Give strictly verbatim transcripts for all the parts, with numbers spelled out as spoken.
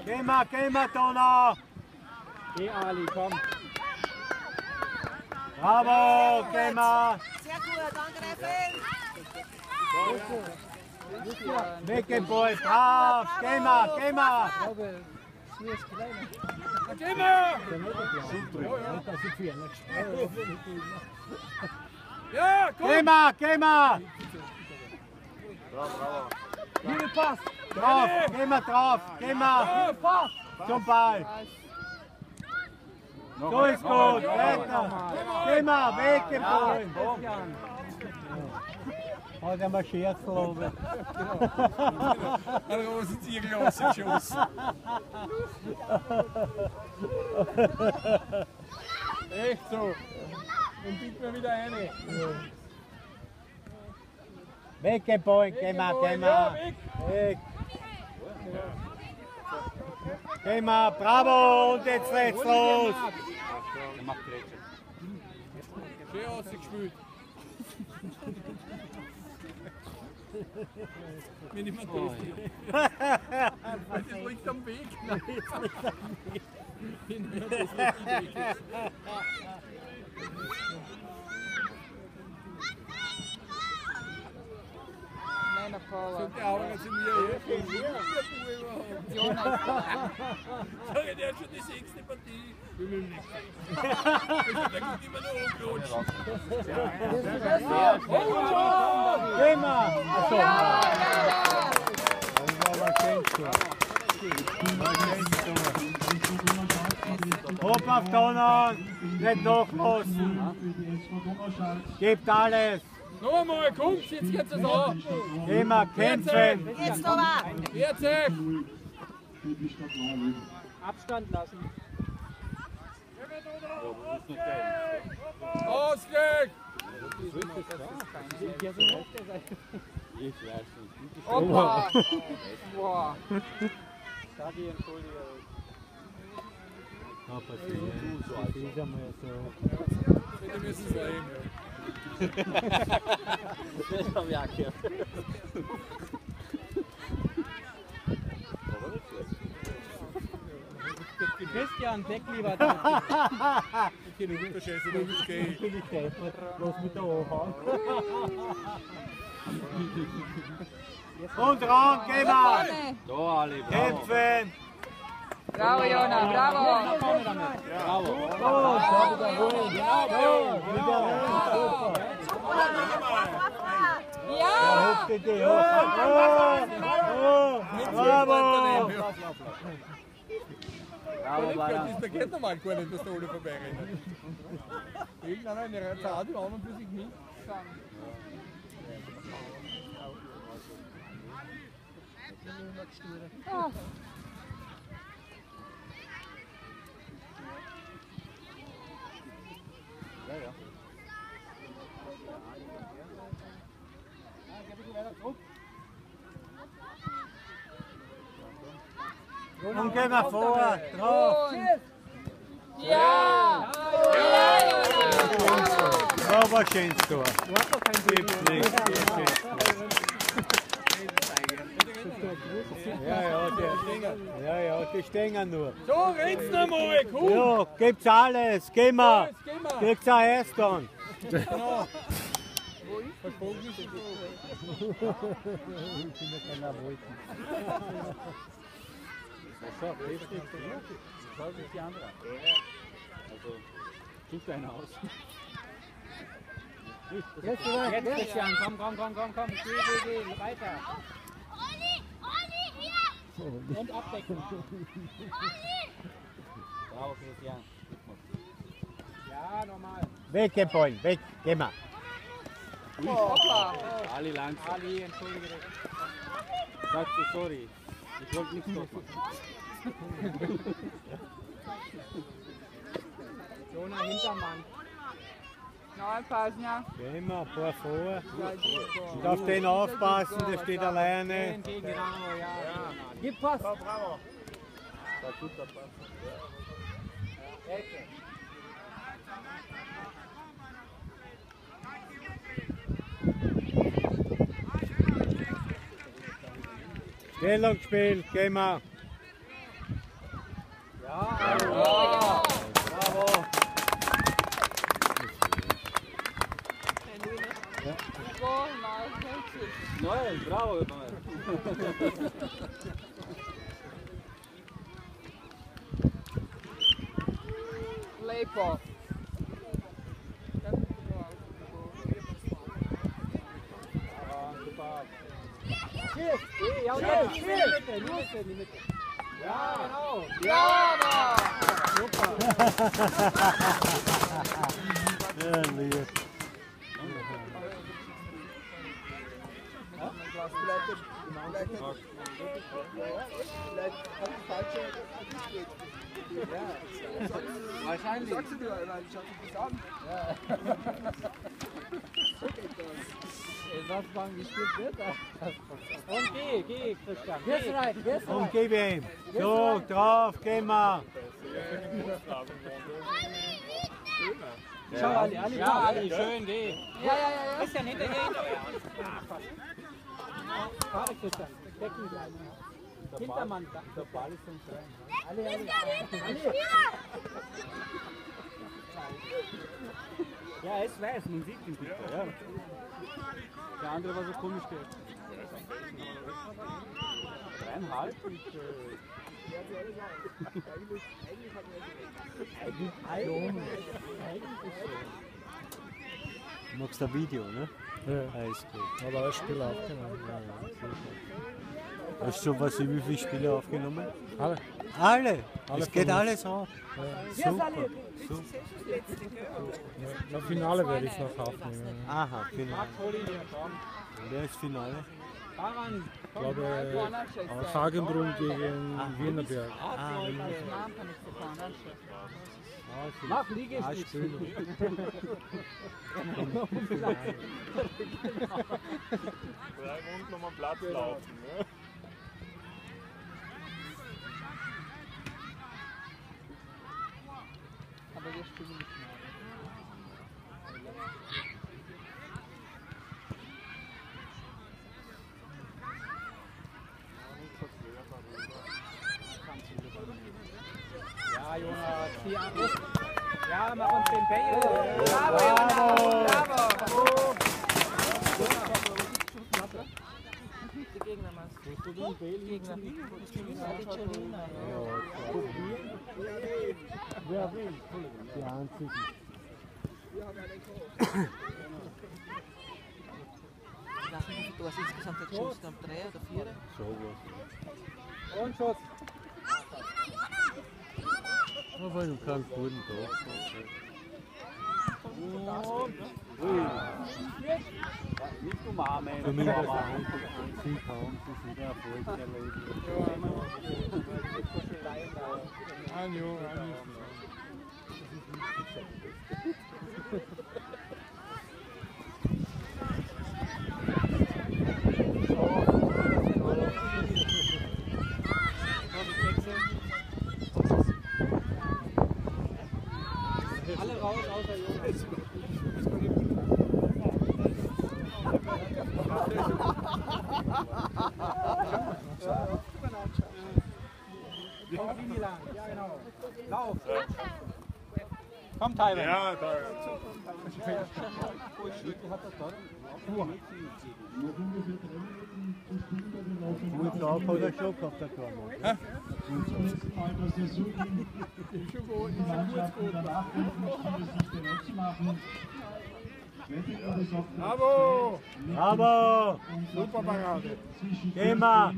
Geh mal, geh mal, Donau! Geh, Ali, komm! Bravo, geh mal! Sehr gut, angreifen! Weg den Ball, brav! Geh mal, geh mal! Geh mal! Ja, komm! Geh mal, geh mal! Liebe Pass! Drauf, geh mal drauf, geh mal! Zum Ball! So ist gut, weiter! Geh mal, weg den Ball! Hat er mal Scherz oben. Eine Rosenziegel rausgeschossen. Echt so. Und biegt mir wieder eine. Weg den Ball, geh mal, geh mal. Weg. Geh mal, bravo, und jetzt geht's los. Er macht Grätsche. Schön ausgespielt. Mir niemand hilft. Das liegt am Weg. Nein, das liegt am Weg. Das liegt am Weg. Nein, Paula. So der Augen zu mir hier. Sag, der hat schon die sechste Partie. Wir müssen nicht. Der kommt immer noch umgerutscht. Geh mal! Achso, das war aber kein Tor. Hopp auf Donau, nicht nachlassen. Gebt alles. Noch einmal, kommst, jetzt geht's es an. Geh mal, kämpfen. Jetzt aber! Jetzt! Abstand lassen. Ausgleich! Ich weiß nicht. Opa! Boah! Sagi, entschuldige. Ja, passiert. Das ist einmal so. Wir müssen es leben. Das hab ich auch gehört. Christian, deck lieber da. Okay, du guter Scheiße, du bist gay. Ich bin nicht deppert, los mit der Ohren. Und ran, geh mal! Da, Ali, bravo. Kämpfen! Bravo, Jona, bravo! Bravo. Gut, da wiederholen. Genau, wiederholen, super. Ja! Hoch die Idee, hoch. Oh, bravo! Das geht normal gar nicht, dass der alle vorbeirennt. Irgendeiner in der Zeit, die anderen für sich nicht. Oh. Und gehen wir vor, drauf. Ja! Sauber, schönes Tor. Gibt's nichts. Ja, ja, die, ja, ja, die stehen nur. So, renn's noch mal, komm! Ja, gibt's alles. Gehen wir. Jetzt gehen wir! Kriegt's auch erst dann. Genau! Versprochen ist es so. Ich bin ja keiner Wolken. So, richtig. Schau sich die andere an. Also, such deinen aus. Jetzt, Jetzt, Christian, komm, komm, komm, komm, komm. Geh, geh, geh, weiter. Und abdecken. Bravo, Christian. Ja, normal. Weg, den Ball, weg, geh mal. Hoppla! Ali langsam. Ali, entschuldige dich. Sagst du sorry. Ich wollte nichts machen. Jona, Hintermann. Nein, passen, ja. Geh mal, ein paar vor. Und auf den aufpassen, der steht alleine. Gegen Donau, ja. Gib Pass. Bravo! Guter Pass. Stellungsspiel, geh mal. Ja, bravo. Noel, bravo Noel. Lepo. Ja, ja, ja, genau. Bravo! Ja, lieb. Wahrscheinlich. Sagst du dir, weil ich hatte das an. So geht das. Was wann gespielt wird? Und geh, geh, Christian. Gehst rein, gehst Und gib ihm. So, drauf, geh mal. Schau, Ali, Ali, ja, Ali, schön, geh. Ja, ja, ja, ja. Christian, hinter dir, hinter dir. Warte, Christian, Decken bleiben. Hintermann, der Ball ist schon schön. Ali, Ali, Ali. Ja, es weiß, man sieht ihn bitte, ja. Der andere war so komisch, der. Dreieinhalb und. Du magst ein Video, ne? Ja, Alles gut. aber das Spiel aufgenommen. Ja, ja, super. Hast du was, wie viele Spiele aufgenommen? Alle. Alle? Alle Es geht von uns. alles auf. Ja. Super. Super. Ja, Finale werde ich noch aufnehmen. Aha, Finale. Und wer ist Finale? Ich glaube, äh, Hagenbrunn gegen Wienerberg. Ah, Mach Liegestütze. Drei Runden um den Platz laufen. Ne? Aber wir spielen nicht mehr. Ja, Jonas, zieh an. Ja, mach uns den Bale. Bravo, Jonas! Bravo! Die Gegner machst du. Gegner. Die Celina. Wer will? Die einzigen. Ich weiß nicht, wie viel du hast insgesamt jetzt geschossen haben. Drei oder vier? So was. Und Schuss. Aber du kannst guten Tag. Nicht umarmen. Für mich ist es sie kaum, sie sind Erfolg erledigt. Ein Jahr, ein Jahr. Alle raus, außer Jonas. Komm, Fini lang. Ja, genau. Lauf. Komm, Taiwan. Ja, da. Gut drauf hat er schon gehabt, der Tormann. Bravo! Bravo! Super Parade. Geh mal!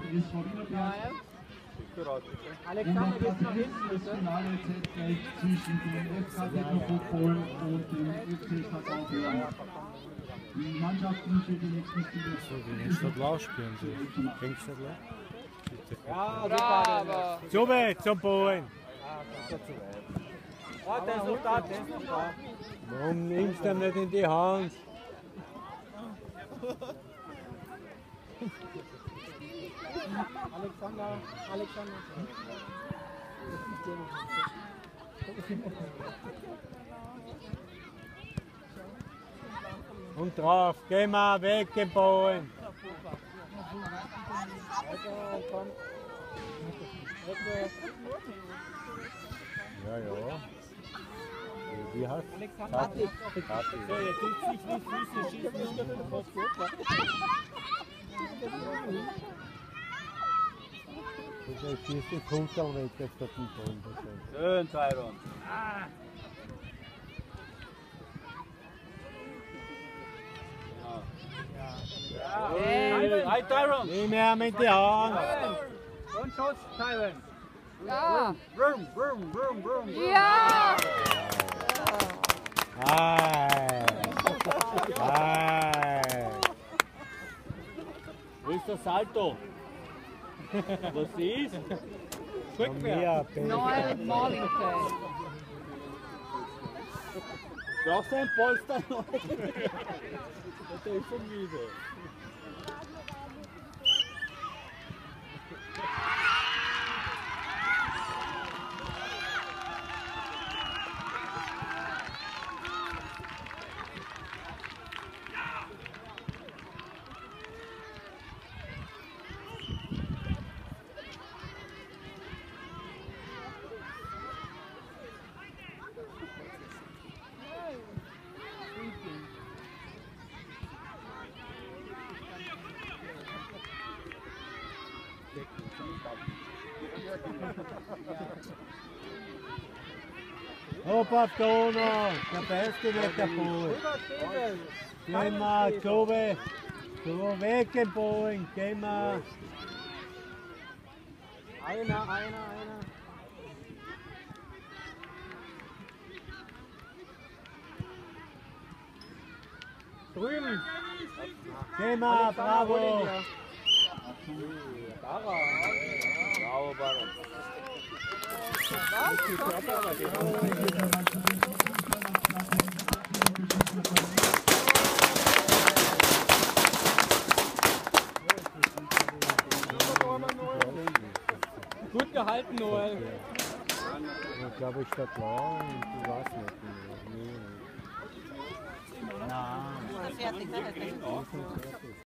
Alexander, geht's nach hinten, bitte? Finale jetzt gleich zwischen dem F K Football und dem F C Verkaufsverein. Die Mannschaften für die nächsten Spiele. So, gegen Stadtlau spielen sie. Gegen Stadtlau? Ja, Bravo! Zu weit, zum Boden! Oh, der ist noch da, der ist noch da. Warum nimmst du ihm nicht in die Hand? Alexander, Alexander. Und drauf, geh mal weg, den Boden! Ja, ja. Wie heißt es? Kathi. Kathi. So, jetzt sitzt sich die Füße, schießt nicht auf den Kopf. Das ist vierzig Kilometer statt ein Pond. Schön, Tyron. Hey. Hi, Tyron. Nicht mehr mit die Hand. Und Schuss, Tyron. Ja. Brum, brum, brum, brum. Ja. Ei. Ei. Wo ist der Salto? Was ist? Von mir, bitte. Neun Mornington. Brauchst du ein Polster noch? Der ist schon müde. Hopp auf Donau, der Beste wird der Polen. Gehen wir, Jove, so weg im Polen, gehen wir. Einer, einer, einer. Drüben. Gehen wir, bravo. Bravo, Baron. Gut gehalten, Noel. Ich glaube, ich stehe klar und du weißt nicht. Nee, nee. Nein. Fertig, ne?